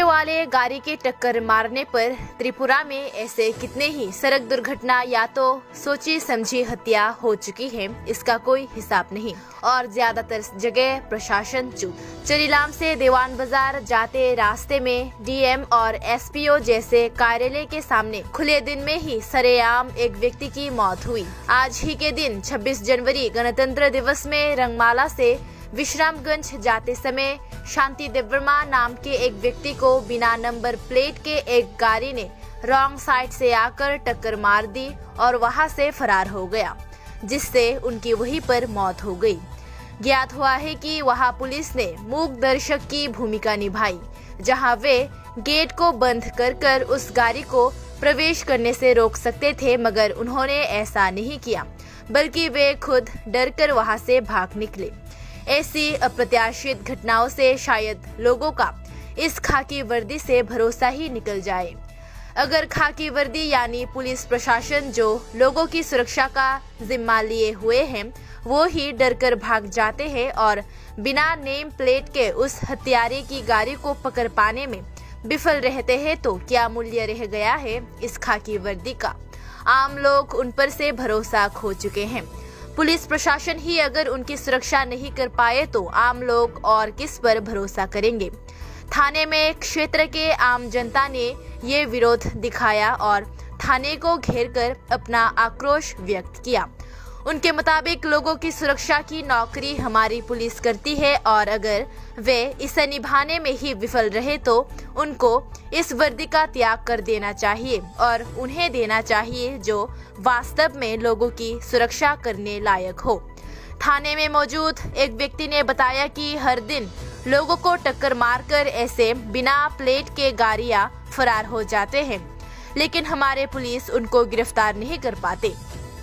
वाले गाड़ी के टक्कर मारने पर त्रिपुरा में ऐसे कितने ही सड़क दुर्घटना या तो सोची समझी हत्या हो चुकी है, इसका कोई हिसाब नहीं। और ज्यादातर जगह प्रशासन चुप। चरीलाम से देवान बाजार जाते रास्ते में डीएम और एसपीओ जैसे कार्यालय के सामने खुले दिन में ही सरेआम एक व्यक्ति की मौत हुई। आज ही के दिन 26 जनवरी गणतंत्र दिवस में रंगमाला से विश्रामगंज जाते समय शांति देवर्मा नाम के एक व्यक्ति को बिना नंबर प्लेट के एक गाड़ी ने रॉन्ग साइड से आकर टक्कर मार दी और वहां से फरार हो गया, जिससे उनकी वहीं पर मौत हो गई। ज्ञात हुआ है कि वहां पुलिस ने मूक दर्शक की भूमिका निभाई, जहां वे गेट को बंद कर उस गाड़ी को प्रवेश करने से रोक सकते थे, मगर उन्होंने ऐसा नहीं किया, बल्कि वे खुद डरकर वहां से भाग निकले। ऐसी अप्रत्याशित घटनाओं से शायद लोगों का इस खाकी वर्दी से भरोसा ही निकल जाए। अगर खाकी वर्दी यानी पुलिस प्रशासन जो लोगों की सुरक्षा का जिम्मा लिए हुए हैं, वो ही डरकर भाग जाते हैं और बिना नेम प्लेट के उस हत्यारे की गाड़ी को पकड़ पाने में विफल रहते हैं, तो क्या मूल्य रह गया है इस खाकी वर्दी का? आम लोग उन पर से भरोसा खो चुके हैं। पुलिस प्रशासन ही अगर उनकी सुरक्षा नहीं कर पाए तो आम लोग और किस पर भरोसा करेंगे? थाने में क्षेत्र के आम जनता ने ये विरोध दिखाया और थाने को घेरकर अपना आक्रोश व्यक्त किया। उनके मुताबिक लोगों की सुरक्षा की नौकरी हमारी पुलिस करती है और अगर वे इसे निभाने में ही विफल रहे तो उनको इस वर्दी का त्याग कर देना चाहिए और उन्हें देना चाहिए जो वास्तव में लोगों की सुरक्षा करने लायक हो। थाने में मौजूद एक व्यक्ति ने बताया कि हर दिन लोगों को टक्कर मारकर ऐसे बिना प्लेट के गाड़ियां फरार हो जाते हैं, लेकिन हमारे पुलिस उनको गिरफ्तार नहीं कर पाते।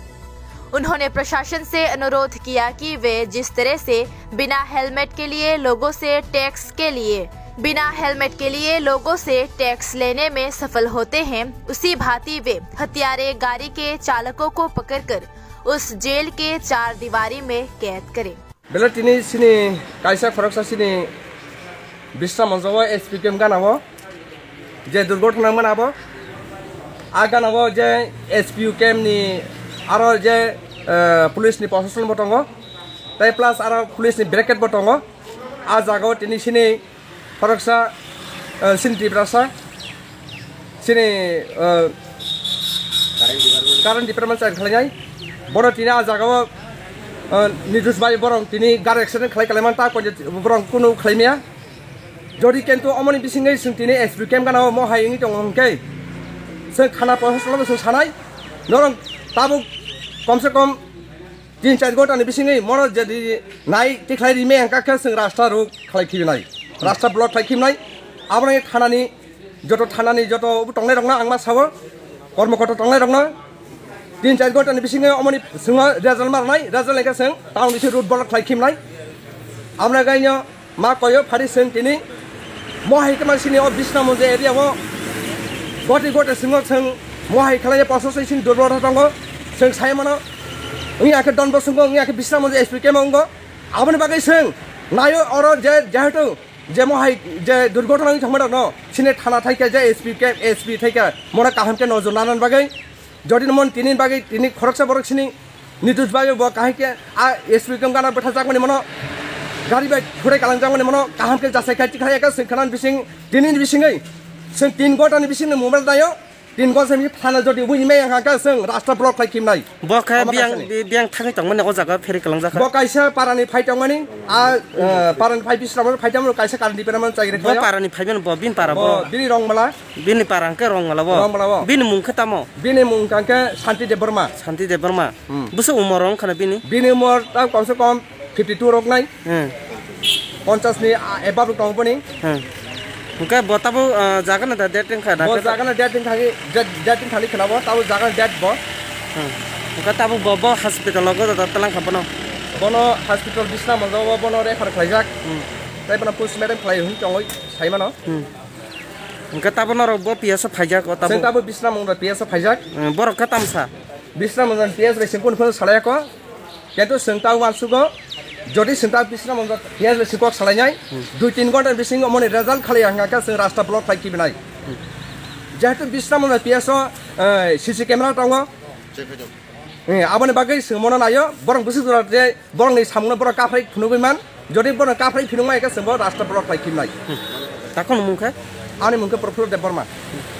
उन्होंने प्रशासन से अनुरोध किया कि वे जिस तरह से बिना हेलमेट के लिए लोगों से टैक्स लेने में सफल होते हैं, उसी भांति वे हत्यारे गाड़ी के चालकों को पकड़कर उस जेल के 4 दीवारी में कैद करें। बेलाटिनी सिनी कायसा फरकसा सिनी विश्राम मंजवा एसपीकेम गानावो जे दुर्घटना मनाबो आ गानावो जे एसपीकेम नि आरो जे पुलिस नि प्रशासन बटंगो ताई प्लस आरो पुलिस नि ब्रेकेट बटंगो आ जागो तिनी सिनी फरकसा सिनति ब्रासा सिनी कारण डिपार्टमेंट साइड खलाय बड़ तिनी आ जागो निर्दोष बाय बरं तिनी गार एक्सिडेंट खालायमान ता बरं कुनु खालायमिया जदि केन्तु अमनि बिसिङै जों तिनी एसपीकेम गानाव महायनि दङ हमके जों खाना प्रशासन जों सानाय नरं ताबो कम से कम 3-4 घंटा बिसिङै मर जदि नाय तिख्लाय रिमे अंकाखे जों रास्ता रुक खालायखिनाय रास्ता ब्लक खालायखिनाय आबरनि थानानि जत टंनाय दंना आंमा सावो कर्मकर्ता टंनाय दंना 3-4 घंटा बिसिङै अमनि जों रेजाल्ट मारनाय रेजाल्ट लेखा जों टाउन इसे रुट ब्लक खालायखिनाय आमना गायनो मा कयो फारि जों तिनी महायके मानसिनि अ बिश्नामजे एरियाव गति जों महाय खालाय प्रशासन दुर्बलता दङ जों सायमानो आखे डन बसुंगो आखे बिश्रामजे एसपीकेम अंगो आबनि बागै जों नायो और जेहेतु जे महाय जे दुर्घटना थांबाय दङ सिने थाना थाइके जे एसपी थाइके मना काहामके नजर लानानै बागै जदि मन तिनि बागै तिनि खरकसा बरकसिनि निर्दोष बागै ब काहायके आ एसपीकेम गाना बथा जागमनि मनो गाड़ी बाय थुराय कालां जागमनि मनो काहामके जासायखाय तिखायका सिंखानान बिसिं दिननि बिसिङै जों 3 घंटानि बिसिंनो मोबाइल दायो 3 घन्टा से थाना जदि बुइमे हाका जों रास्ता ब्लक खालायखिनाय बका बियां थाङै दंमोन अ जागा फेरि कलां जाखा बकायसा पारानि फाइटांमानि आ पारानि फाइ बिस्राम फाइटांमोन कायसा कारनि पेरामन चागिरे ब पारानि फाइबेन ब बिन पारा ब बिनि रंगमाला बिनि पारांके रंगमाला ब बिनि मुंखे तामो बिनि मुंखांके शांति देवर्मा बुसो उमरं खाना बिनि उमर ता कम से कम 52 रक नाय 50 नि एबाब दंपनि उनका बताबो जागन दा डेटिंग खा बो जागन डेटिंग थाली खनाबो ताबो जागन डेट बो उनका ताबो बबो हॉस्पिटल लगो दा तलां खबनो बनो हॉस्पिटल बिसना मजाव बनो रेफार खायजाक ताइ बनो पोस्टमार्टम खालाय हुन चंगै साइमानो उनका ताबो नरो बो पिएस फाइजाक ताबो जों ताबो बिसना मंग पिएस फाइजाक बर खतामसा बिसना मंग पिएस रेसिं कोन फल सलायको केतु जों ताव वासुगो যদি চিন্তা বিছনাম ইয়ালে সিকক সালাইনাই 2-3 ঘন্টা বিসিং অমনি রেজাল্ট খালি আঙ্গাকা जों রাস্তা ব্লক ফাইকি বিনাই যেহেতু বিছনাম পিএস সিসি ক্যামেরা দङ आबोनि बागै सोंमोना नायो बरं बुसुरा जे बरंनि सामनो बर काफ्राय फुनुगैमान जदि बर काफ्राय फुनुमाय का सोंबो राष्ट्र ब्लक फाइकिनाय ताखौनो मुंखा आंनि मुंखौ प्रफुल्ल देब बर्मा